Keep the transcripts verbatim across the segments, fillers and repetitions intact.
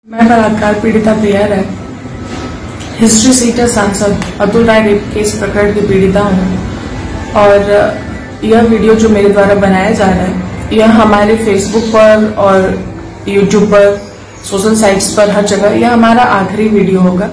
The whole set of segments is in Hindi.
मैं बलात्कार पीड़िता प्रिया राय, हिस्ट्री सीटर सांसद अतुल राय रेप केस प्रकरण की पीड़िता हूँ और यह वीडियो जो मेरे द्वारा बनाया जा रहा है यह हमारे फेसबुक पर और यूट्यूब पर, सोशल साइट्स पर, हर जगह यह हमारा आखिरी वीडियो होगा।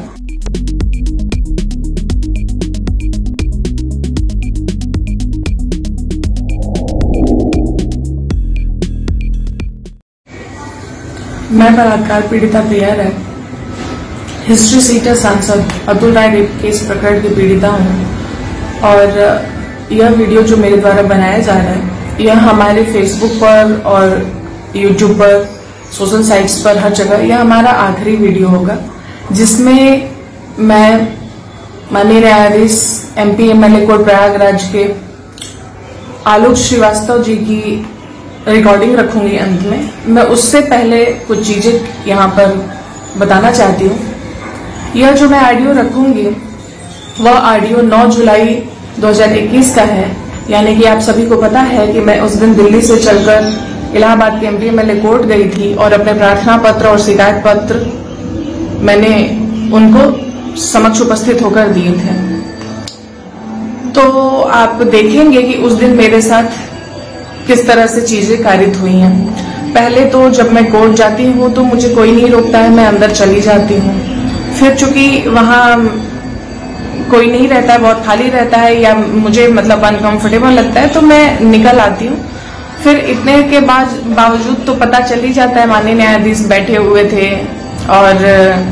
मैं बलात्कार पीड़िता प्रिया राय, हिस्ट्री सीटर सांसद अतुल राय रेप केस प्रकरण की पीड़िता हूँ और यह वीडियो जो मेरे द्वारा बनाया जा रहा है यह हमारे फेसबुक पर और यूट्यूब पर, सोशल साइट्स पर, हर जगह यह हमारा आखिरी वीडियो होगा, जिसमें मैं माननीय न्यायाधीश एमपी एमएलए कोर्ट प्रयागराज के आलोक श्रीवास्तव जी की रिकॉर्डिंग रखूंगी। अंत में मैं उससे पहले कुछ चीजें यहाँ पर बताना चाहती हूँ। यह जो मैं ऑडियो रखूंगी वह ऑडियो नौ जुलाई दो हज़ार इक्कीस का है, यानी कि आप सभी को पता है कि मैं उस दिन दिल्ली से चलकर इलाहाबाद के एमपी एमएलए कोर्ट गई थी और अपने प्रार्थना पत्र और शिकायत पत्र मैंने उनको समक्ष उपस्थित होकर दिए थे। तो आप देखेंगे कि उस दिन मेरे साथ किस तरह से चीजें कारित हुई हैं। पहले तो जब मैं कोर्ट जाती हूँ तो मुझे कोई नहीं रोकता है, मैं अंदर चली जाती हूँ। फिर चूंकि वहां कोई नहीं रहता है, बहुत खाली रहता है या मुझे मतलब अनकंफर्टेबल लगता है तो मैं निकल आती हूँ। फिर इतने के बाद बावजूद तो पता चल ही जाता है, माननीय न्यायाधीश बैठे हुए थे और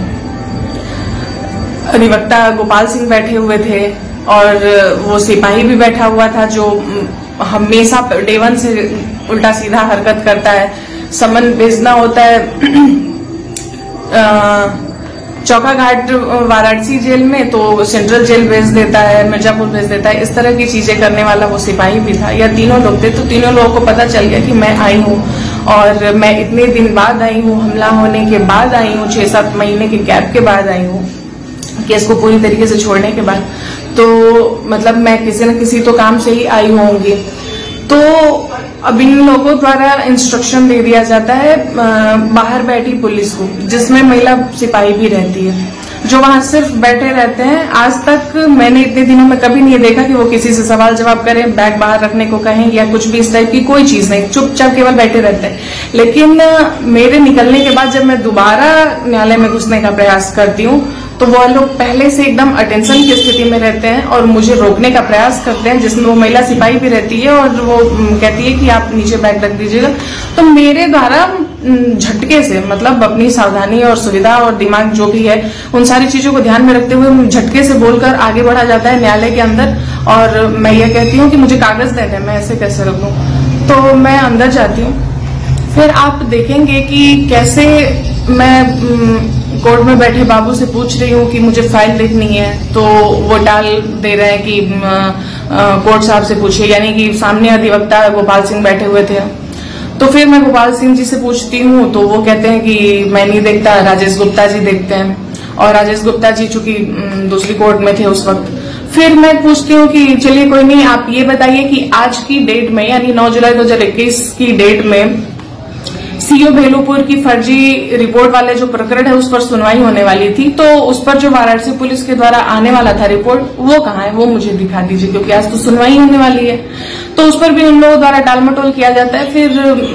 अधिवक्ता गोपाल सिंह बैठे हुए थे और वो सिपाही भी बैठा हुआ था जो हमेशा डे वन से उल्टा सीधा हरकत करता है। समन भेजना होता है चौका घाट वाराणसी जेल में तो सेंट्रल जेल भेज देता है, मिर्जापुर भेज देता है। इस तरह की चीजें करने वाला वो सिपाही भी था। या तीनों लोग थे, तो तीनों लोगों को पता चल गया कि मैं आई हूँ और मैं इतने दिन बाद आई हूँ, हमला होने के बाद आई हूँ, छह सात महीने के गैप के बाद आई हूँ, केस को पूरी तरीके से छोड़ने के बाद। तो मतलब मैं किसी न किसी तो काम से ही आई होंगी। तो अब इन लोगों द्वारा इंस्ट्रक्शन दे दिया जाता है बाहर बैठी पुलिस को, जिसमें महिला सिपाही भी रहती है, जो वहां सिर्फ बैठे रहते हैं। आज तक मैंने इतने दिनों में कभी नहीं देखा कि वो किसी से सवाल जवाब करें, बैग बाहर रखने को कहें या कुछ भी इस टाइप की कोई चीज नहीं, चुपचाप केवल बैठे रहते हैं। लेकिन मेरे निकलने के बाद जब मैं दोबारा न्यायालय में घुसने का प्रयास करती हूँ तो वो लोग पहले से एकदम अटेंशन की स्थिति में रहते हैं और मुझे रोकने का प्रयास करते हैं, जिसमें वो महिला सिपाही भी रहती है और वो कहती है कि आप नीचे बैग रख दीजिएगा। तो मेरे द्वारा झटके से, मतलब अपनी सावधानी और सुविधा और दिमाग जो भी है उन सारी चीजों को ध्यान में रखते हुए झटके से बोलकर आगे बढ़ा जाता है न्यायालय के अंदर। और मैं ये कहती हूँ कि मुझे कागज दे दें, मैं ऐसे कैसे रख दूं। तो मैं अंदर जाती हूँ। फिर आप देखेंगे कि कैसे मैं कोर्ट में बैठे बाबू से पूछ रही हूँ कि मुझे फाइल देखनी है, तो वो टाल दे रहे हैं कि कोर्ट साहब से पूछिए, यानी कि सामने अधिवक्ता गोपाल सिंह बैठे हुए थे। तो फिर मैं गोपाल सिंह जी से पूछती हूँ तो वो कहते हैं कि मैं नहीं देखता, राजेश गुप्ता जी देखते हैं, और राजेश गुप्ता जी चूंकि दूसरी कोर्ट में थे उस वक्त। फिर मैं पूछती हूँ कि चलिए कोई नहीं, आप ये बताइए कि आज की डेट में यानी नौ जुलाई दो हजार इक्कीस की डेट में सीओ भेलूपुर की फर्जी रिपोर्ट वाले जो प्रकरण है उस पर सुनवाई होने वाली थी, तो उस पर जो वाराणसी पुलिस के द्वारा आने वाला था रिपोर्ट, वो कहाँ है, वो मुझे दिखा दीजिए, क्योंकि आज तो सुनवाई होने वाली है। तो उस पर भी उन लोगों द्वारा टालमटोल किया जाता है। फिर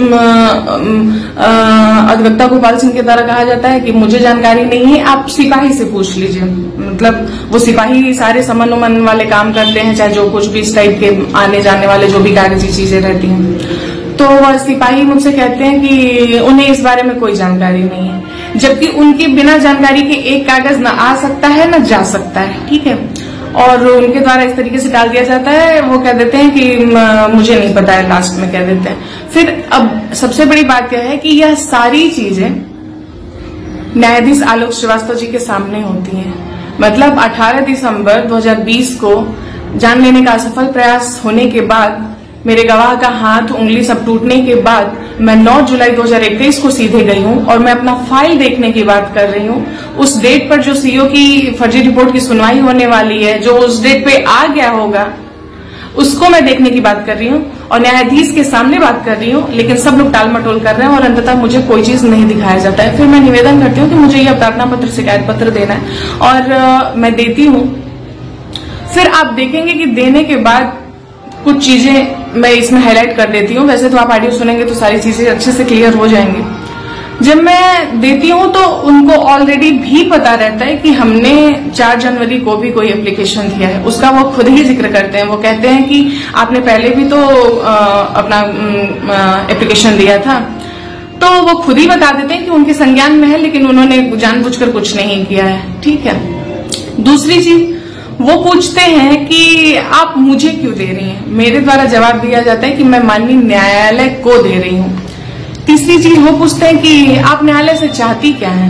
अधिवक्ता गोपाल सिंह के द्वारा कहा जाता है कि मुझे जानकारी नहीं है, आप सिपाही से पूछ लीजिए। मतलब वो सिपाही सारे समन उमन वाले काम करते हैं, चाहे जो कुछ भी इस टाइप के आने जाने वाले जो भी कागजी चीजें रहती हैं। तो वह सिपाही मुझसे कहते हैं कि उन्हें इस बारे में कोई जानकारी नहीं है, जबकि उनके बिना जानकारी के एक कागज न आ सकता है न जा सकता है, ठीक है। और उनके द्वारा इस तरीके से टाल दिया जाता है। वो कह देते हैं कि मुझे नहीं पता है, लास्ट में कह देते हैं। फिर अब सबसे बड़ी बात यह है कि यह सारी चीजें न्यायाधीश आलोक श्रीवास्तव जी के सामने होती हैं। मतलब अठारह दिसंबर दो हज़ार बीस को जान लेने का असफल प्रयास होने के बाद, मेरे गवाह का हाथ उंगली सब टूटने के बाद मैं नौ जुलाई दो हज़ार इक्कीस को सीधे गई हूँ और मैं अपना फाइल देखने की बात कर रही हूँ। उस डेट पर जो सीओ की फर्जी रिपोर्ट की सुनवाई होने वाली है, जो उस डेट पे आ गया होगा, उसको मैं देखने की बात कर रही हूँ। और न्यायाधीश के सामने बात कर रही हूँ, लेकिन सब लोग टाल मटोल कर रहे हैं और अंततः मुझे कोई चीज नहीं दिखाया जाता है। फिर मैं निवेदन करती हूँ कि मुझे यह प्रार्थना पत्र, शिकायत पत्र देना है और आ, मैं देती हूँ। फिर आप देखेंगे कि देने के बाद कुछ चीजें मैं इसमें हाईलाइट कर देती हूँ। वैसे तो आप ऑडियो सुनेंगे तो सारी चीजें अच्छे से क्लियर हो जाएंगी। जब मैं देती हूँ तो उनको ऑलरेडी भी पता रहता है कि हमने चार जनवरी को भी कोई एप्लीकेशन दिया है, उसका वो खुद ही जिक्र करते हैं। वो कहते हैं कि आपने पहले भी तो आ, अपना एप्लीकेशन दिया था, तो वो खुद ही बता देते हैं कि उनके संज्ञान में है, लेकिन उन्होंने जानबूझकर कुछ नहीं किया है। ठीक है। दूसरी चीज वो पूछते हैं कि आप मुझे क्यों दे रही हैं। मेरे द्वारा जवाब दिया जाता है कि मैं माननीय न्यायालय को दे रही हूँ। तीसरी चीज वो पूछते हैं कि आप न्यायालय से चाहती क्या हैं।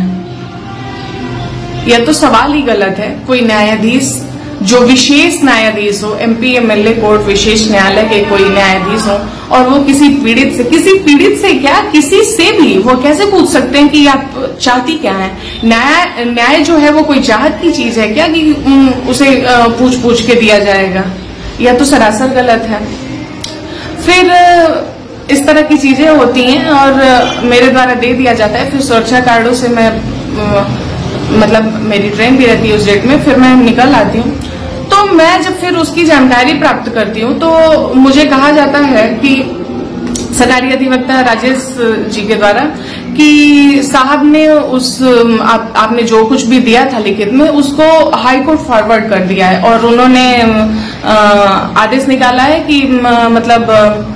यह तो सवाल ही गलत है। कोई न्यायाधीश जो विशेष न्यायाधीश हो, एमपी एमएलए कोर्ट विशेष न्यायालय के कोई न्यायाधीश हो, और वो किसी पीड़ित से, किसी पीड़ित से क्या, किसी से भी वो कैसे पूछ सकते हैं कि आप चाहती क्या है। न्याय न्याय जो है वो कोई चाहत की चीज है क्या कि उसे पूछ पूछ के दिया जाएगा। यह तो सरासर गलत है। फिर इस तरह की चीजें होती हैं और मेरे द्वारा दे दिया जाता है। फिर सुरक्षा कार्डों से मैं मतलब मेरी ट्रेन भी रहती है उस डेट में, फिर मैं निकल आती हूँ। तो मैं जब फिर उसकी जानकारी प्राप्त करती हूँ तो मुझे कहा जाता है कि सरकारी अधिवक्ता राजेश जी के द्वारा कि साहब ने उस आप, आपने जो कुछ भी दिया था लिखित में उसको हाई कोर्ट फॉरवर्ड कर दिया है और उन्होंने आदेश निकाला है कि मतलब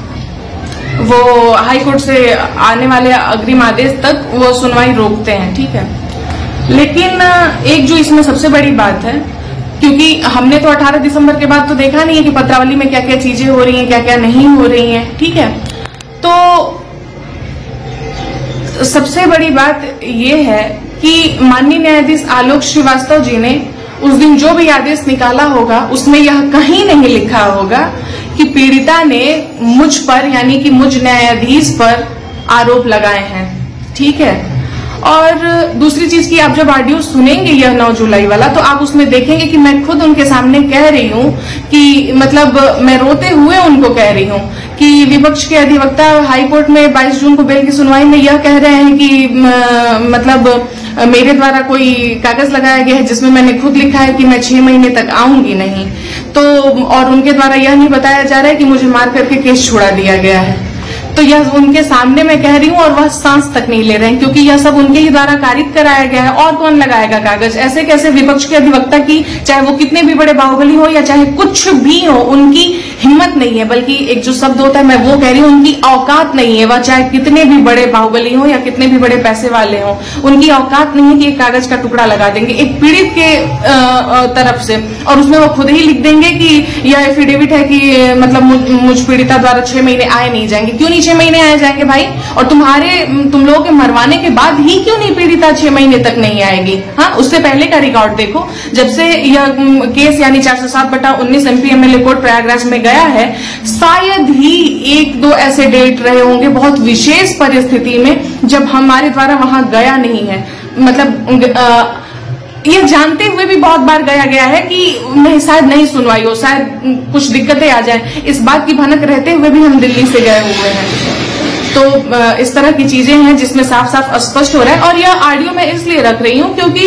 वो हाई कोर्ट से आने वाले अग्रिम आदेश तक वो सुनवाई रोकते हैं। ठीक है। लेकिन एक जो इसमें सबसे बड़ी बात है, क्योंकि हमने तो अठारह दिसंबर के बाद तो देखा नहीं है कि पत्रावली में क्या क्या चीजें हो रही हैं, क्या क्या नहीं हो रही हैं। ठीक है। तो सबसे बड़ी बात ये है कि माननीय न्यायाधीश आलोक श्रीवास्तव जी ने उस दिन जो भी आदेश निकाला होगा उसमें यह कहीं नहीं लिखा होगा कि पीड़िता ने मुझ पर यानी कि मुझ न्यायाधीश पर आरोप लगाए हैं। ठीक है। और दूसरी चीज की आप जब ऑडियो सुनेंगे यह नौ जुलाई वाला तो आप उसमें देखेंगे कि मैं खुद उनके सामने कह रही हूँ कि मतलब मैं रोते हुए उनको कह रही हूँ कि विपक्ष के अधिवक्ता हाई कोर्ट में बाईस जून को बेल की सुनवाई में यह कह रहे हैं कि म, मतलब मेरे द्वारा कोई कागज लगाया गया है जिसमें मैंने खुद लिखा है कि मैं छह महीने तक आऊंगी नहीं। तो और उनके द्वारा यह नहीं बताया जा रहा है कि मुझे मार करके केस छुड़ा दिया गया है। तो यह उनके सामने मैं कह रही हूँ और वह सांस तक नहीं ले रहे हैं, क्योंकि यह सब उनके ही द्वारा कारित कराया गया है। और कौन लगाएगा कागज? ऐसे कैसे विपक्ष के अधिवक्ता की, चाहे वो कितने भी बड़े बाहुबली हो या चाहे कुछ भी हो, उनकी हिम्मत नहीं है, बल्कि एक जो शब्द होता है मैं वो कह रही हूँ, उनकी औकात नहीं है। वह चाहे कितने भी बड़े बाहुबली हो या कितने भी बड़े पैसे वाले हो, उनकी औकात नहीं है कि एक कागज का टुकड़ा लगा देंगे एक पीड़ित के आ, आ, तरफ से, और उसमें वो खुद ही लिख देंगे कि यह एफिडेविट है कि मतलब मुझ, मुझ पीड़िता द्वारा छह महीने आए नहीं जाएंगे। क्यों नहीं छह महीने आए जाएंगे भाई? और तुम्हारे तुम लोगों के मरवाने के बाद ही क्यों नहीं पीड़िता छह महीने तक नहीं आएगी? हाँ, उससे पहले का रिकॉर्ड देखो। जब से यह केस यानी चार सौ सात बटा उन्नीस एमपी एमएलए कोर्ट प्रयागराज में गया है, शायद ही एक दो ऐसे डेट रहे होंगे बहुत विशेष परिस्थिति में जब हमारे द्वारा वहां गया नहीं है। मतलब आ, ये जानते हुए भी बहुत बार गया गया है कि नहीं, शायद नहीं सुनवाई हो, शायद कुछ दिक्कतें आ जाए, इस बात की भनक रहते हुए भी हम दिल्ली से गए हुए हैं। तो इस तरह की चीजें हैं जिसमें साफ साफ स्पष्ट हो रहा है। और यह ऑडियो मैं इसलिए रख रही हूं क्योंकि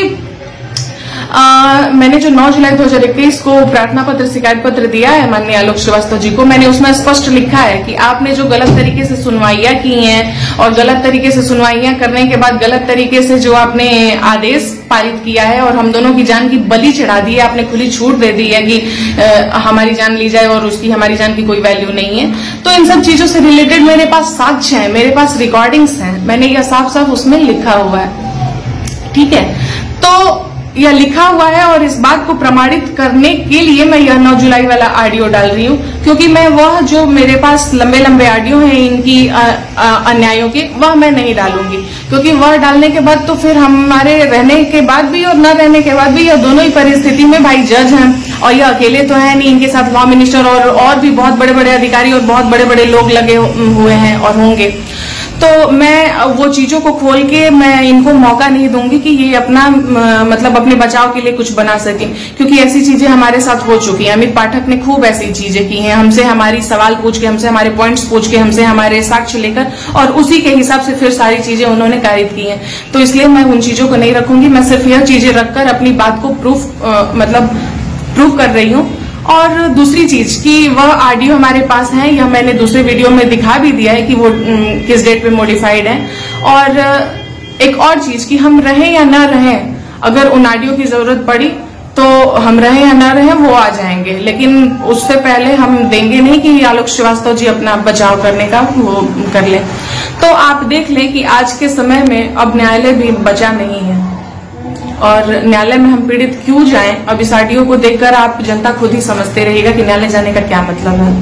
आ, मैंने जो नौ जुलाई दो हजार इक्कीस को प्रार्थना पत्र शिकायत पत्र दिया है माननीय आलोक श्रीवास्तव जी को, मैंने उसमें स्पष्ट लिखा है कि आपने जो गलत तरीके से सुनवाइयां की हैं और गलत तरीके से सुनवाइयां करने के बाद गलत तरीके से जो आपने आदेश पारित किया है और हम दोनों की जान की बलि चढ़ा दी है, आपने खुली छूट दे दी है कि आ, हमारी जान ली जाए और उसकी हमारी जान की कोई वैल्यू नहीं है। तो इन सब चीजों से रिलेटेड मेरे पास साक्ष्य है, मेरे पास रिकॉर्डिंग्स हैं, मैंने यह साफ साफ उसमें लिखा हुआ है। ठीक है। तो यह लिखा हुआ है और इस बात को प्रमाणित करने के लिए मैं यह नौ जुलाई वाला ऑडियो डाल रही हूँ, क्योंकि मैं वह जो मेरे पास लंबे लंबे ऑडियो हैं इनकी अन्यायों के, वह मैं नहीं डालूंगी, क्योंकि वह डालने के बाद तो फिर हमारे रहने के बाद भी और न रहने के बाद भी यह दोनों ही परिस्थिति में भाई जज हैं, और यह अकेले तो है नहीं, इनके साथ लॉ मिनिस्टर और और भी बहुत बड़े बड़े अधिकारी और बहुत बड़े बड़े लोग लगे हुए हैं और होंगे। तो मैं वो चीजों को खोल के मैं इनको मौका नहीं दूंगी कि ये अपना मतलब अपने बचाव के लिए कुछ बना सके, क्योंकि ऐसी चीजें हमारे साथ हो चुकी हैं। अमित पाठक ने खूब ऐसी चीजें की हैं, हमसे हमारी सवाल पूछ के, हमसे हमारे पॉइंट्स पूछ के, हमसे हमारे साक्ष्य लेकर, और उसी के हिसाब से फिर सारी चीजें उन्होंने कारित की हैं। तो इसलिए मैं उन चीजों को नहीं रखूंगी, मैं सिर्फ यह चीजें रखकर अपनी बात को प्रूफ मतलब प्रूफ कर रही हूँ। और दूसरी चीज कि वह ऑडियो हमारे पास है, यह मैंने दूसरे वीडियो में दिखा भी दिया है कि वो किस डेट पे मॉडिफाइड है। और एक और चीज कि हम रहें या ना रहें, अगर उन ऑडियो की जरूरत पड़ी तो हम रहें या ना रहें वो आ जाएंगे, लेकिन उससे पहले हम देंगे नहीं कि आलोक श्रीवास्तव जी अपना बचाव करने का वो कर ले। तो आप देख लें कि आज के समय में अब न्यायालय भी बचा नहीं है, और न्यायालय में हम पीड़ित क्यों जाएं, अब इस ऑडियो को देखकर आप जनता खुद ही समझते रहिएगा कि न्यायालय जाने का क्या मतलब है।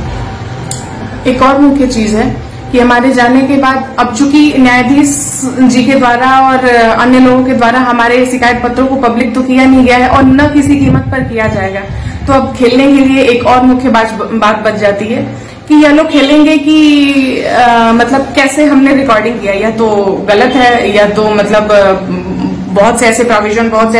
एक और मुख्य चीज है कि हमारे जाने के बाद अब चूंकि न्यायाधीश जी के द्वारा और अन्य लोगों के द्वारा हमारे शिकायत पत्रों को पब्लिक तो किया नहीं गया है और न किसी कीमत पर किया जाएगा, तो अब खेलने के लिए एक और मुख्य बात बात बच जाती है कि यह लोग खेलेंगे कि आ, मतलब कैसे हमने रिकॉर्डिंग किया, या तो गलत है, या तो मतलब बहुत से ऐसे प्रोविजन, बहुत से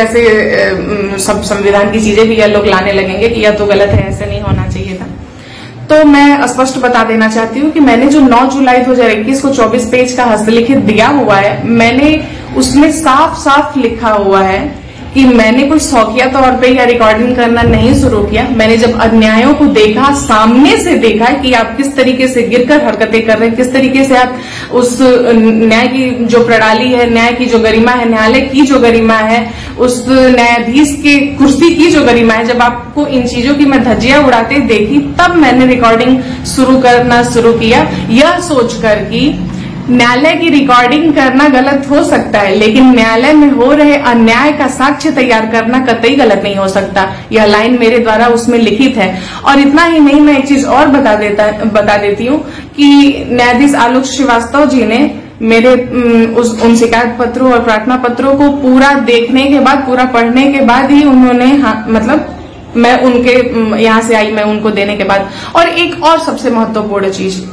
ऐसे सब संविधान की चीजें भी यह लोग लाने लगेंगे कि यह तो गलत है, ऐसे नहीं होना चाहिए था। तो मैं स्पष्ट बता देना चाहती हूँ कि मैंने जो नौ जुलाई दो हज़ार इक्कीस को चौबीस पेज का हस्तलिखित दिया हुआ है, मैंने उसमें साफ साफ लिखा हुआ है कि मैंने कोई शौकिया तौर पे या रिकॉर्डिंग करना नहीं शुरू किया। मैंने जब अन्यायों को देखा, सामने से देखा कि आप किस तरीके से गिरकर हरकतें कर रहे हैं, किस तरीके से आप उस न्याय की जो प्रणाली है, न्याय की जो गरिमा है, न्यायालय की जो गरिमा है, उस न्यायाधीश के कुर्सी की जो गरिमा है, जब आपको इन चीजों की मैं धज्जियां उड़ाते देखी, तब मैंने रिकॉर्डिंग शुरू करना शुरू किया, यह सोचकर कि न्यायालय की रिकॉर्डिंग करना गलत हो सकता है, लेकिन न्यायालय में हो रहे अन्याय का साक्ष्य तैयार करना कतई गलत नहीं हो सकता। यह लाइन मेरे द्वारा उसमें लिखित है। और इतना ही नहीं, मैं एक चीज और बता देता बता देती हूँ कि न्यायाधीश आलोक श्रीवास्तव जी ने मेरे उस उन शिकायत पत्रों और प्रार्थना पत्रों को पूरा देखने के बाद, पूरा पढ़ने के बाद ही उन्होंने हाँ, मतलब मैं उनके यहाँ से आई, मैं उनको देने के बाद। और एक और सबसे महत्वपूर्ण चीज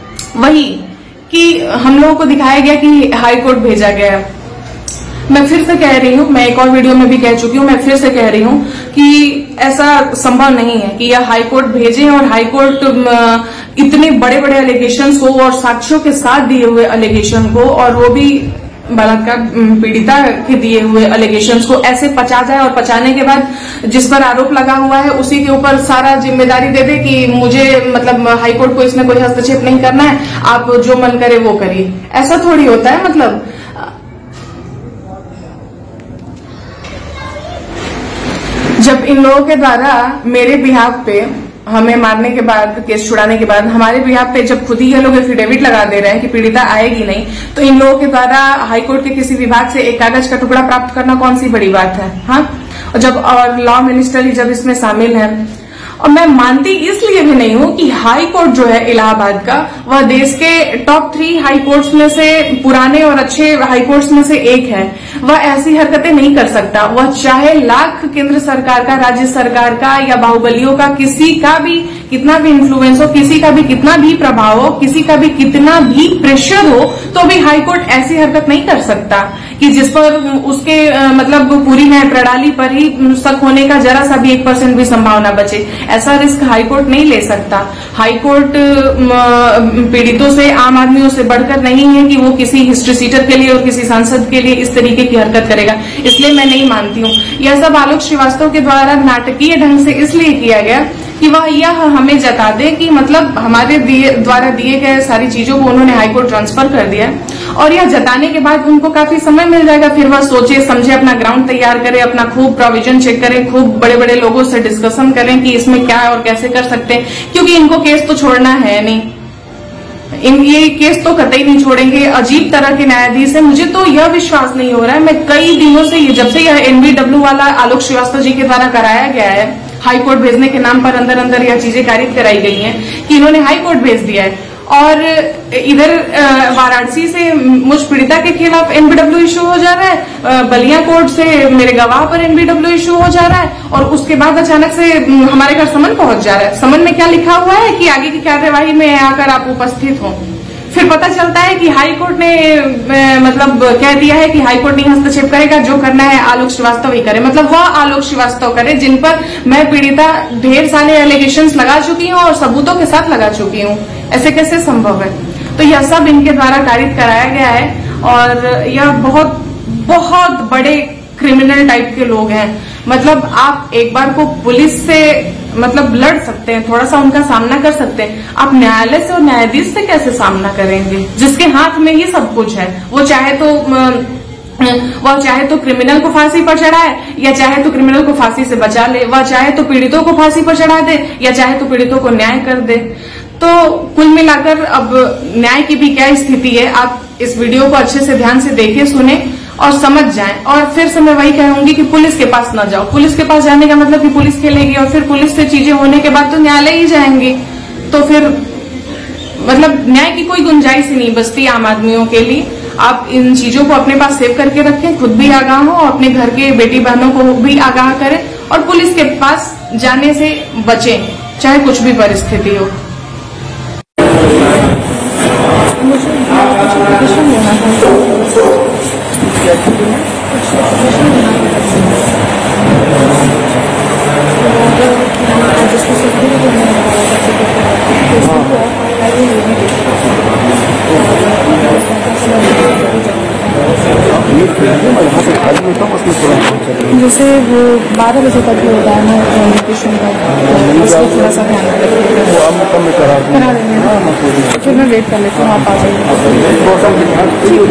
वही कि हम लोगों को दिखाया गया कि हाई कोर्ट भेजा गया है। मैं फिर से कह रही हूँ, मैं एक और वीडियो में भी कह चुकी हूँ, मैं फिर से कह रही हूँ कि ऐसा संभव नहीं है कि यह हाई कोर्ट भेजे और हाई कोर्ट इतने बड़े बड़े एलिगेशंस को और साक्ष्यों के साथ दिए हुए एलिगेशन को, और वो भी बलात्कार पीड़िता के दिए हुए एलिगेशंस को ऐसे पचा जाए, और पचाने के बाद जिस पर आरोप लगा हुआ है उसी के ऊपर सारा जिम्मेदारी दे दे कि मुझे मतलब हाईकोर्ट को इसमें कोई हस्तक्षेप नहीं करना है, आप जो मन करे वो करिए। ऐसा थोड़ी होता है। मतलब जब इन लोगों के द्वारा मेरे बिहाफ पे, हमें मारने के बाद, केस छुड़ाने के बाद हमारे बिहाफ पे जब खुद ही ये लोग एफिडेविट लगा दे रहे हैं कि पीड़िता आएगी नहीं, तो इन लोगों के द्वारा हाईकोर्ट के किसी विभाग से एक कागज का टुकड़ा प्राप्त करना कौन सी बड़ी बात है। हाँ, और जब और लॉ मिनिस्टर ही जब इसमें शामिल है, और मैं मानती इसलिए भी नहीं हूं कि हाई कोर्ट जो है इलाहाबाद का, वह देश के टॉप थ्री हाई कोर्ट्स में से, पुराने और अच्छे हाई कोर्ट्स में से एक है। वह ऐसी हरकतें नहीं कर सकता। वह चाहे लाख केंद्र सरकार का, राज्य सरकार का या बाहुबलियों का किसी का भी कितना भी इन्फ्लुएंस हो, किसी का भी कितना भी प्रभाव हो, किसी का भी कितना भी प्रेशर हो, तो भी हाई कोर्ट ऐसी हरकत नहीं कर सकता कि जिस पर उसके आ, मतलब पूरी न्याय प्रणाली पर ही शक होने का जरा सा भी एक परसेंट भी संभावना बचे। ऐसा रिस्क हाईकोर्ट नहीं ले सकता। हाईकोर्ट पीड़ितों से, आम आदमियों से बढ़कर नहीं है कि वो किसी हिस्ट्री सीटर के लिए और किसी सांसद के लिए इस तरीके की हरकत करेगा। इसलिए मैं नहीं मानती हूँ। यह सब आलोक श्रीवास्तव के द्वारा नाटकीय ढंग से इसलिए किया गया कि वह यह हमें जता दे कि मतलब हमारे दिए, द्वारा दिए गए सारी चीजों को उन्होंने हाईकोर्ट ट्रांसफर कर दिया, और यह जताने के बाद उनको काफी समय मिल जाएगा, फिर वह सोचे समझे, अपना ग्राउंड तैयार करे, अपना खूब प्रोविजन चेक करें, खूब बड़े बड़े लोगों से डिस्कशन करें कि इसमें क्या और कैसे कर सकते हैं, क्योंकि इनको केस तो छोड़ना है नहीं। इन ये केस तो कतई नहीं छोड़ेंगे। अजीब तरह के न्यायाधीश है। मुझे तो यह विश्वास नहीं हो रहा है, मैं कई दिनों से, जब से यह एनबीडब्ल्यू वाला आलोक श्रीवास्तव जी के द्वारा कराया गया है, हाई कोर्ट भेजने के नाम पर अंदर अंदर यह चीजें कारित कराई गई हैं कि इन्होंने हाई कोर्ट भेज दिया है, और इधर वाराणसी से मुझ पीड़िता के खिलाफ एनबीडब्ल्यू इशू हो जा रहा है, बलिया कोर्ट से मेरे गवाह पर एनबीडब्ल्यू इशू हो जा रहा है, और उसके बाद अचानक से हमारे घर समन पहुंच जा रहा है। समन में क्या लिखा हुआ है कि आगे की कार्यवाही में आकर आप उपस्थित हो। फिर पता चलता है कि हाई कोर्ट ने मतलब कह दिया है कि हाई कोर्ट नहीं हस्तक्षेप करेगा, जो करना है आलोक श्रीवास्तव ही करे, मतलब वह आलोक श्रीवास्तव करे जिन पर मैं पीड़िता ढेर सारे एलिगेशंस लगा चुकी हूँ और सबूतों के साथ लगा चुकी हूँ। ऐसे कैसे संभव है? तो यह सब इनके द्वारा कारित कराया गया है और यह बहुत बहुत बड़े क्रिमिनल टाइप के लोग हैं। मतलब आप एक बार को पुलिस से मतलब लड़ सकते हैं, थोड़ा सा उनका सामना कर सकते हैं, आप न्यायालय से और न्यायाधीश से कैसे सामना करेंगे जिसके हाथ में ही सब कुछ है? वो चाहे तो वह चाहे तो क्रिमिनल को फांसी पर चढ़ाए या चाहे तो क्रिमिनल को फांसी से बचा ले, वह चाहे तो पीड़ितों को फांसी पर चढ़ा दे या चाहे तो पीड़ितों को न्याय कर दे। तो कुल मिलाकर अब न्याय की भी क्या स्थिति है, आप इस वीडियो को अच्छे से ध्यान से देखिए, सुने और समझ जाएं। और फिर से मैं वही कहूंगी कि पुलिस के पास न जाओ। पुलिस के पास जाने का मतलब कि पुलिस खेलेगी और फिर पुलिस से चीजें होने के बाद तो न्यायालय ही जाएंगी, तो फिर मतलब न्याय की कोई गुंजाइश ही नहीं बचती आम आदमियों के लिए। आप इन चीजों को अपने पास सेव करके रखें, खुद भी आगाह हो, अपने घर के बेटी बहनों को भी आगाह करें और पुलिस के पास जाने से बचें, चाहे कुछ भी परिस्थिति हो। मुझे एप्लीकेशन लेना जैसे वो बारह बजे तक ही होता है ना एप्लीकेशन का, उसको थोड़ा सा ध्यान रखिएगा, करा देंगे। फिर मैं वेट कर लेती हूँ, आप आ जाइए।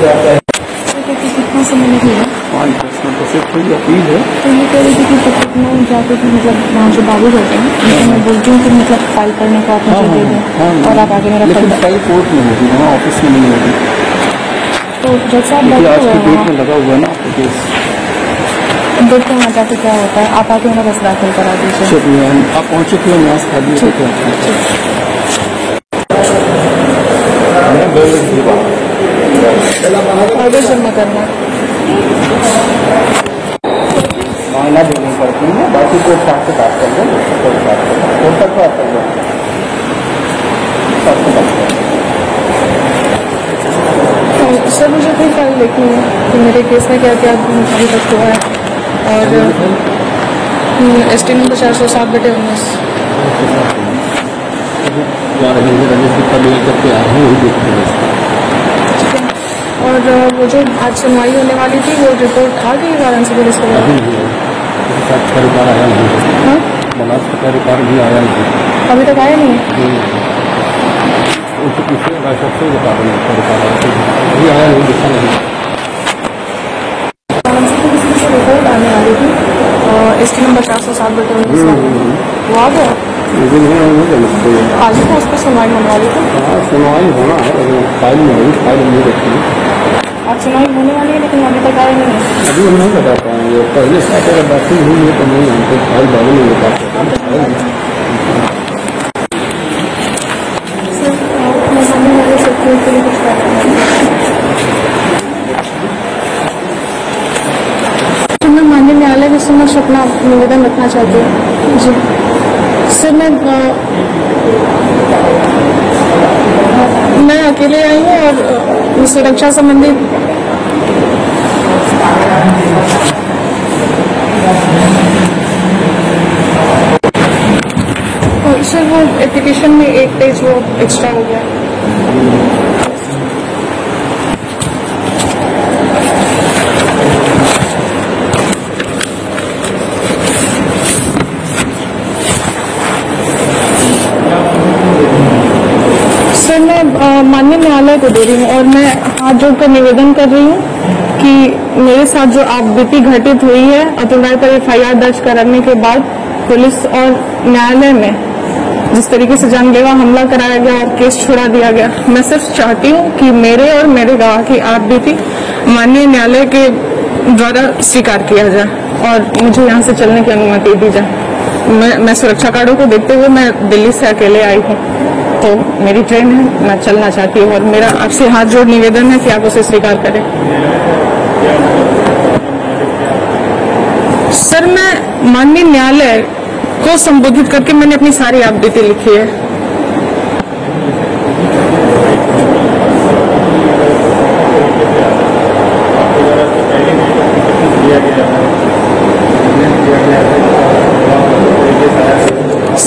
कितना समय लगेगा? तो अपील है तो ये कह रही थी कि कितना जाके कि मतलब वहाँ जो बाबू रहते हैं उनको मैं बोलती हूँ कि मतलब फाइल करने का आप मुझे दे दें और आप आगे मेरा फाइल कोर्ट में होगी, वहाँ ऑफिस में नहीं होगी। तो जज साहब बैठे हुए हैं, लगा हुआ है ना केस, देखते हैं वहाँ जाके क्या होता है। आप आके मेरा बस दाखिल करा दीजिए। आप पहुँचे थे न्यास खा दिए ऑर्डर जमा करना मांगना देनी पड़ती है, बाकी कोई साथ से बात कर लो, कोई बात कर लो, कोई तक बात कर लो, साथ से बात कर लो। सर मुझे कोई फाइल देखनी है कि मेरे केस में क्या क्या अभी तक हुआ है और एस टी नंबर चार सौ सात बटे उन्नीस और वो जो आज सुनवाई होने वाली थी वो रिपोर्ट आ गई वाराणसी पुलिस को? रिकॉर्ड आया नहीं। हाँ मनाज का रिकॉर्ड भी आया नहीं, अभी तक आया नहीं। उससे पूछिए सबसे बता दें, अभी आया नहीं, दिखा नहीं। वाराणसी पुलिस की जो रिपोर्ट आने वाली थी एस टी नंबर चार सौ सात बटे उन्नीस वो आ गया? आज ही तो उस पर सुनवाई होने वाली थी। हाँ सुनवाई होना है, फाइल में होगी, फाइल नहीं रखी। आज सुनवाई होने वाली है लेकिन अभी तक आया नहीं है। अभी हम नहीं बता पाएंगे, पहले से अगर दाखिल हुई है तो नहीं, हमको फाइल डाली नहीं बता पाते। मैं माननीय न्यायालय के समक्ष अपना निवेदन रखना चाहती हूँ। जी सर, मैं मैं अकेले आई हूँ और सुरक्षा संबंधी सर वो एप्लीकेशन में एक पेज वो एक्स्ट्रा हो गया। सर मैं माननीय न्यायालय को दे रही हूँ और मैं हाथ जोड़कर निवेदन कर रही हूँ कि मेरे साथ जो आप बीती घटित हुई है अतुल राय पर एफ आई आर दर्ज कराने के बाद पुलिस और न्यायालय में जिस तरीके से जानलेवा हमला कराया गया और केस छुड़ा दिया गया, मैं सिर्फ चाहती हूँ कि मेरे और मेरे गवाह की आप बीती माननीय न्यायालय के द्वारा स्वीकार किया जाए और मुझे यहाँ से चलने की अनुमति दी जाए। मैं, मैं सुरक्षा कार्डों को देखते हुए मैं दिल्ली से अकेले आई हूँ, तो मेरी ट्रेन है, मैं चलना चाहती हूँ और मेरा आपसे हाथ जोड़ निवेदन है कि आप उसे स्वीकार करें। सर मैं माननीय न्यायालय को संबोधित करके मैंने अपनी सारी आप बीती लिखी है।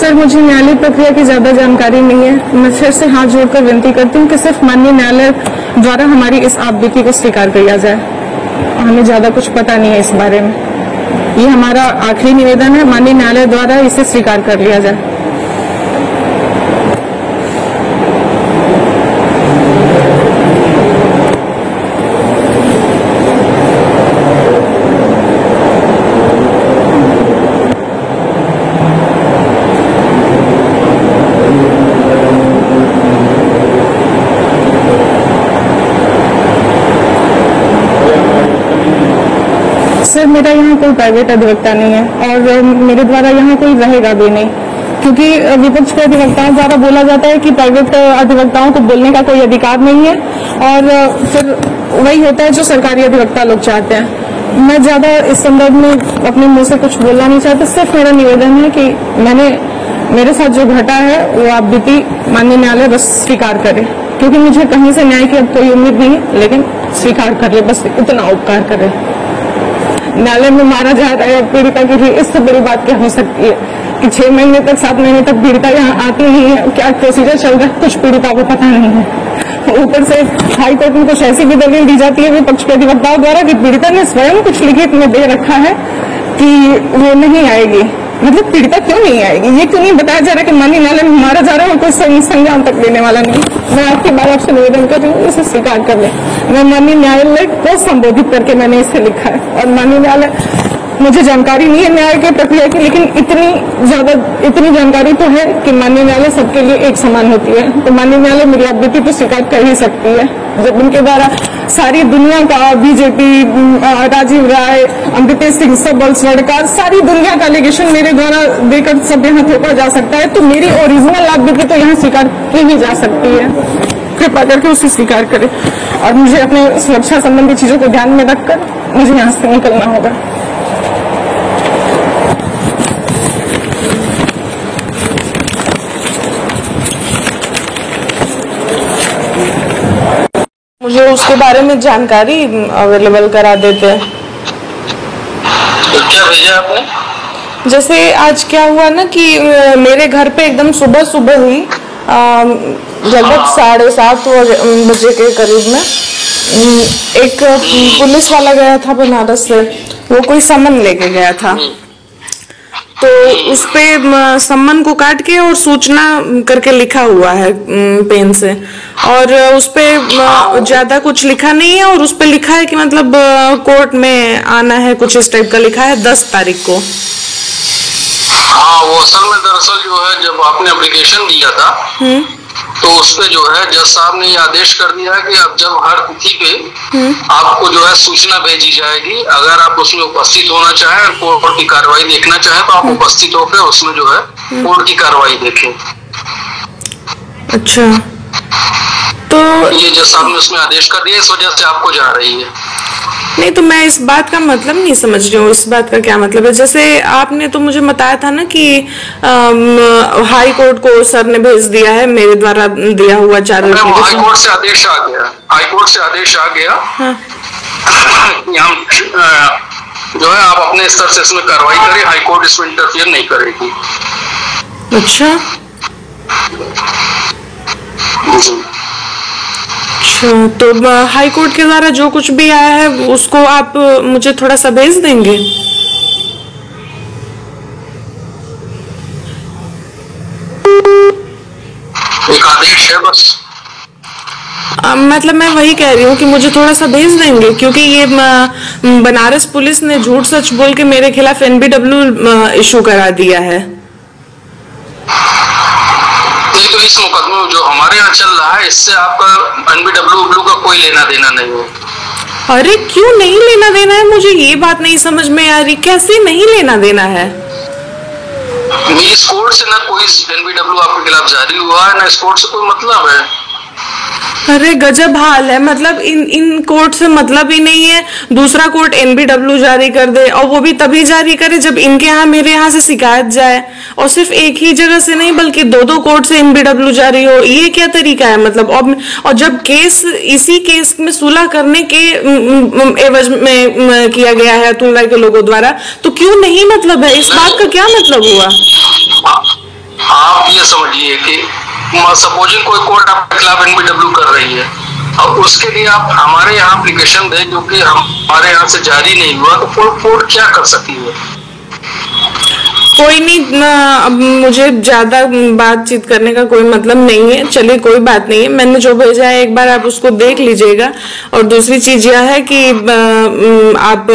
सर, मुझे न्यायालय प्रक्रिया की ज्यादा जानकारी नहीं है। मैं फिर से हाथ जोड़कर विनती करती हूँ कि सिर्फ माननीय न्यायालय द्वारा हमारी इस आपबीती को स्वीकार किया जाए। हमें ज्यादा कुछ पता नहीं है इस बारे में। ये हमारा आखिरी निवेदन है, माननीय न्यायालय द्वारा इसे स्वीकार कर लिया जाए। सर, मेरा यहाँ कोई प्राइवेट अधिवक्ता नहीं है और मेरे द्वारा यहाँ कोई रहेगा भी नहीं, क्योंकि विपक्ष के अधिवक्ताओं द्वारा बोला जाता है कि प्राइवेट अधिवक्ताओं को बोलने का कोई अधिकार नहीं है और फिर वही होता है जो सरकारी अधिवक्ता लोग चाहते हैं। मैं ज्यादा इस संदर्भ में अपने मुंह से कुछ बोलना नहीं चाहता। सिर्फ मेरा निवेदन है कि मैंने मेरे साथ जो घटा है वो आप बीती माननीय न्यायालय बस स्वीकार करे, क्योंकि मुझे कहीं से न्याय की अब कोई उम्मीद नहीं है, लेकिन स्वीकार कर ले, बस इतना उपकार करे। न्यायालय में मारा जा रहा है पीड़िता के लिए, इससे बड़ी बात क्या हो सकती है कि छह महीने तक सात महीने तक पीड़िता यहाँ आती नहीं है। क्या प्रोसीजर चल रहा है कुछ पीड़िता को पता नहीं है। ऊपर से हाई कोर्ट में कुछ ऐसी भी दलील दी जाती है विपक्ष के अधिवक्ताओं द्वारा कि पीड़िता ने स्वयं कुछ लिखित में दे रखा है कि वो नहीं आएगी। मतलब पीड़िता क्यों नहीं आएगी, ये क्यों नहीं बताया जा रहा है कि माननीय न्यायालय में मारा जा रहा है और कोई संज्ञान तक लेने वाला नहीं। मैं आपकी बात आपसे निवेदन कर रही हूँ, इसे स्वीकार कर ले। मैं माननीय न्यायालय को संबोधित करके मैंने इसे लिखा है और माननीय न्यायालय, मुझे जानकारी नहीं है न्याय की प्रक्रिया की, लेकिन इतनी ज्यादा इतनी जानकारी तो है कि माननीय न्यायालय सबके लिए एक समान होती है। तो माननीय न्यायालय मेरी आपबीती तो स्वीकार कर ही सकती है, जब उनके द्वारा सारी दुनिया का बीजेपी, राजीव राय, अमृतेश सिंह सबल, सरकार, सारी दुनिया का एलिगेशन मेरे द्वारा देकर सब यहाँ थोपा जा सकता है, तो मेरी ओरिजिनल आपबीती तो यहाँ स्वीकार की ही जा सकती है। कृपा करके उसे स्वीकार करें और मुझे अपने सुरक्षा संबंधी चीजों को ध्यान में रखकर मुझे यहाँ से निकलना होगा। मुझे उसके बारे में जानकारी अवेलेबल करा देते हैं। तो क्या भेजा आपने? जैसे आज क्या हुआ ना कि मेरे घर पे एकदम सुबह सुबह ही लगभग साढ़े सात बजे के करीब में एक पुलिस वाला गया था बनारस से। वो कोई समन लेके गया था, तो उसपे सम्मन को काट के और सूचना करके लिखा हुआ है पेन से, और उसपे ज्यादा कुछ लिखा नहीं है और उसपे लिखा है कि मतलब कोर्ट में आना है, कुछ इस टाइप का लिखा है दस तारीख को। हाँ, वो असल में दरअसल जो है जब आपने एप्लीकेशन दिया था तो उसपे जो है जज साहब ने आदेश कर दिया है कि अब जब हर तिथि पे आपको जो है सूचना भेजी जाएगी। अगर आप उसमें उपस्थित होना चाहें, कोर्ट की कार्रवाई देखना चाहें, तो आप उपस्थित होकर उसमें जो है कोर्ट की कार्रवाई देखें। अच्छा, तो ये जज साहब ने उसमें आदेश कर दिया, इस वजह से आपको जा रही है। नहीं, तो मैं इस बात का मतलब नहीं समझ रही हूँ। इस बात का क्या मतलब है? जैसे आपने तो मुझे बताया था ना कि हाई कोर्ट को सर ने भेज दिया है मेरे द्वारा दिया हुआ चारों एप्लीकेशन। हाई कोर्ट से आदेश आ गया, हाई कोर्ट से आदेश आ गया हाँ। कि हम जो है आप अपने स्तर से इसमें कार्रवाई करें, हाई कोर्ट इसमें इंटरफियर नहीं करेगी। अच्छा अच्छा, तो हाई कोर्ट के द्वारा जो कुछ भी आया है उसको आप मुझे थोड़ा सा भेज देंगे? एक आदेश है बस। आ, मतलब मैं वही कह रही हूँ कि मुझे थोड़ा सा भेज देंगे, क्योंकि ये बनारस पुलिस ने झूठ सच बोल के मेरे खिलाफ एनबीडब्ल्यू इशू करा दिया है। नहीं, तो इस मुकदमे में जो हमारे यहाँ चल रहा है इससे आपका एनबीडब्ल्यू का कोई लेना देना नहीं है। अरे क्यों नहीं लेना देना है? मुझे ये बात नहीं समझ में आ रही, कैसे नहीं लेना देना है? इस कोर्ट से ना कोई एनबीडब्ल्यू आपके खिलाफ जारी हुआ है, ना इस कोर्ट से कोई मतलब है। अरे गजब हाल है, मतलब इन इन कोर्ट से मतलब ही नहीं है। दूसरा कोर्ट एनबीडब्ल्यू जारी कर दे, और वो भी तभी जारी करे जब इनके यहाँ मेरे यहाँ से शिकायत जाए, और सिर्फ एक ही जगह से नहीं बल्कि दो दो कोर्ट से एनबीडब्ल्यू जारी हो। ये क्या तरीका है? मतलब और, और जब केस इसी केस में सुलह करने के एवज में किया गया है अतुल राय के लोगों द्वारा, तो क्यों नहीं मतलब है? इस बात का क्या मतलब हुआ? आप ये समझिए कि सपोजिंग कोई कोर्ट आपके खिलाफ एनबीडब्ल्यू कर रही है और उसके लिए आप हमारे यहाँ एप्लीकेशन दें जो कि हमारे यहाँ से जारी नहीं हुआ, तो कोर्ट कोर्ट क्या कर सकती है? कोई नहीं, अब मुझे ज्यादा बातचीत करने का कोई मतलब नहीं है। चलिए कोई बात नहीं है, मैंने जो भेजा है एक बार आप उसको देख लीजिएगा। और दूसरी चीज यह है कि आप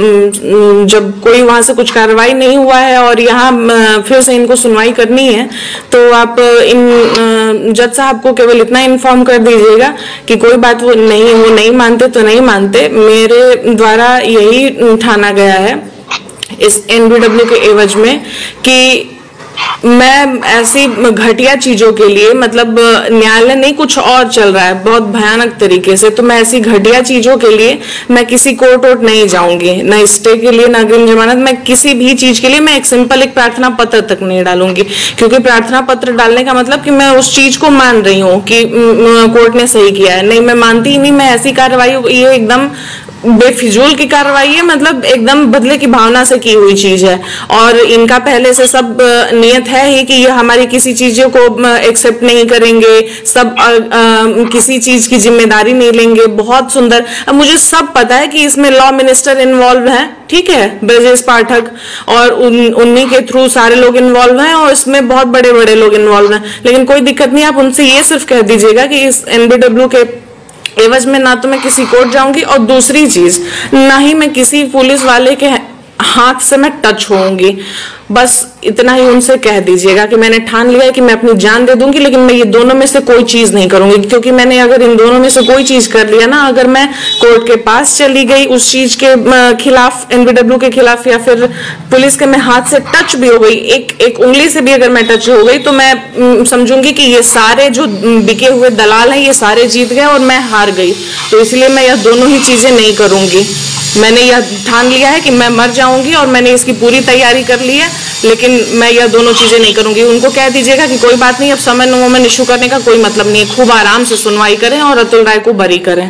जब कोई वहां से कुछ कार्रवाई नहीं हुआ है और यहाँ फिर से इनको सुनवाई करनी है, तो आप इन जज साहब को केवल इतना इन्फॉर्म कर दीजिएगा कि कोई बात वो नहीं वो नहीं मानते तो नहीं मानते, मेरे द्वारा यही ठाना गया है इस एनबीडब्ल्यू के एवज में कि मैं ऐसी घटिया चीजों के लिए, मतलब न्यायालय नहीं कुछ और चल रहा है बहुत भयानक तरीके से, तो मैं ऐसी घटिया चीजों के लिए मैं किसी कोर्ट वोट नहीं जाऊंगी, न स्टे के लिए न अग्रिम जमानत, मैं किसी भी चीज के लिए मैं एक सिंपल एक प्रार्थना पत्र तक नहीं डालूंगी। क्योंकि प्रार्थना पत्र डालने का मतलब कि मैं उस चीज को मान रही हूँ कि कोर्ट ने सही किया है। नहीं, मैं मानती ही नहीं। मैं ऐसी कार्रवाई, ये एकदम बेफिजूल की कार्रवाई है, मतलब एकदम बदले की भावना से की हुई चीज है। और इनका पहले से सब नियत है ही कि ये हमारी किसी चीजों को एक्सेप्ट नहीं करेंगे, सब आ, आ, किसी चीज की जिम्मेदारी नहीं लेंगे। बहुत सुंदर। अब मुझे सब पता है कि इसमें लॉ मिनिस्टर इन्वॉल्व है, ठीक है, ब्रजेश पाठक, और उन, उन्हीं के थ्रू सारे लोग इन्वॉल्व हैं और इसमें बहुत बड़े बड़े लोग इन्वॉल्व हैं। लेकिन कोई दिक्कत नहीं, आप उनसे ये सिर्फ कह दीजिएगा कि इस एनबीडब्ल्यू के एवज में ना तो मैं किसी कोर्ट जाऊंगी, और दूसरी चीज ना ही मैं किसी पुलिस वाले के हाथ से मैं टच होऊंगी। बस इतना ही उनसे कह दीजिएगा कि मैंने ठान लिया है कि मैं अपनी जान दे दूंगी, लेकिन मैं ये दोनों में से कोई चीज नहीं करूंगी। क्योंकि मैंने अगर इन दोनों में से कोई चीज कर लिया ना, अगर मैं कोर्ट के पास चली गई उस चीज के खिलाफ, एनबीडब्ल्यू के खिलाफ, या फिर पुलिस के मैं हाथ से टच भी हो गई, एक एक उंगली से भी अगर मैं टच हो गई, तो मैं समझूंगी कि ये सारे जो बिके हुए दलाल हैं ये सारे जीत गए और मैं हार गई। तो इसलिए मैं यह दोनों ही चीजें नहीं करूंगी। मैंने यह ठान लिया है कि मैं मर जाऊंगी और मैंने इसकी पूरी तैयारी कर ली है, लेकिन मैं यह दोनों चीजें नहीं करूंगी। उनको कह दीजिएगा कि कोई बात नहीं, अब समय नोमन इशू करने का कोई मतलब नहीं है, खूब आराम से सुनवाई करें और अतुल राय को बरी करें,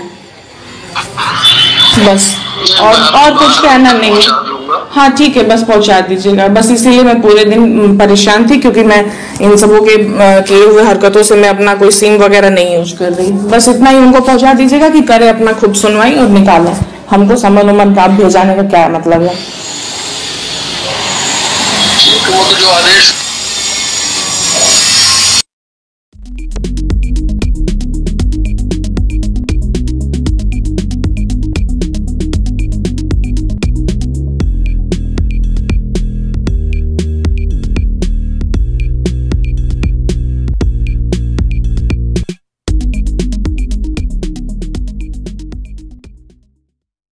बस। और और कुछ कहना नहीं है। हाँ ठीक है, बस पहुंचा दीजिएगा। बस इसीलिए मैं पूरे दिन परेशान थी, क्योंकि मैं इन सबों के किए हुए हरकतों से मैं अपना कोई सिम वगैरह नहीं यूज कर रही। बस इतना ही उनको पहुंचा दीजिएगा कि करे अपना खुद सुनवाई और निकालें। हमको समन उमन का भेजाने का क्या मतलब है? वो तो जो आदेश